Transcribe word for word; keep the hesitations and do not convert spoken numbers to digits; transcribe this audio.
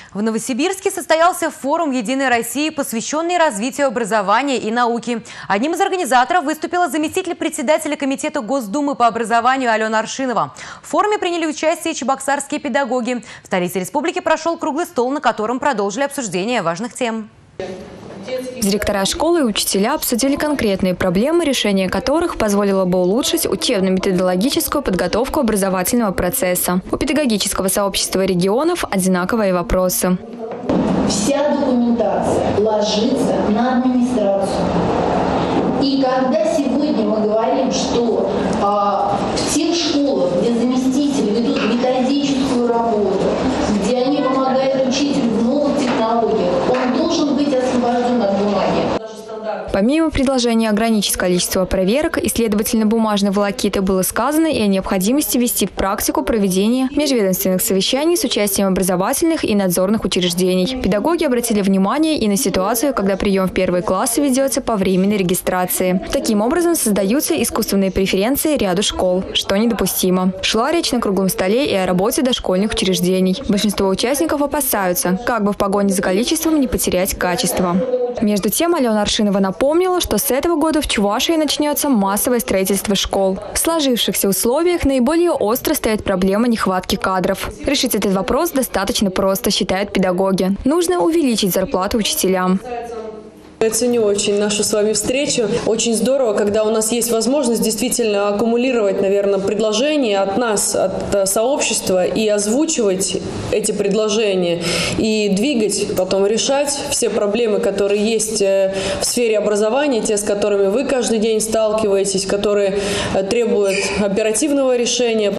В Новосибирске состоялся форум «Единой России», посвященный развитию образования и науки. Одним из организаторов выступила заместитель председателя комитета Госдумы по образованию Алена Аршинова. В форуме приняли участие чебоксарские педагоги. В столице республики прошел круглый стол, на котором продолжили обсуждение важных тем. Директора школы и учителя обсудили конкретные проблемы, решение которых позволило бы улучшить учебно-методологическую подготовку образовательного процесса. У педагогического сообщества регионов одинаковые вопросы. Вся документация ложится на администрацию. И когда сегодня мы говорим, что а, в тех школах, где заместители ведут методическую работу, где они помогают учителю в новых технологиях, он должен быть освобожден от бумаги. Помимо предложения ограничить количество проверок, исследовательно-бумажной волокиты было сказано и о необходимости ввести практику проведения межведомственных совещаний с участием образовательных и надзорных учреждений. Педагоги обратили внимание и на ситуацию, когда прием в первые классы ведется по временной регистрации. Таким образом создаются искусственные преференции ряду школ, что недопустимо. Шла речь на круглом столе и о работе дошкольных учреждений. Большинство участников опасаются, как бы в погоне за количеством не потерять качество. Между тем, Алена Аршинова напомнила, что с этого года в Чувашии начнется массовое строительство школ. В сложившихся условиях наиболее остро стоит проблема нехватки кадров. Решить этот вопрос достаточно просто, считают педагоги. Нужно увеличить зарплату учителям. Я ценю очень нашу с вами встречу. Очень здорово, когда у нас есть возможность действительно аккумулировать, наверное, предложения от нас, от сообщества и озвучивать эти предложения и двигать, потом решать все проблемы, которые есть в сфере образования, те, с которыми вы каждый день сталкиваетесь, которые требуют оперативного решения.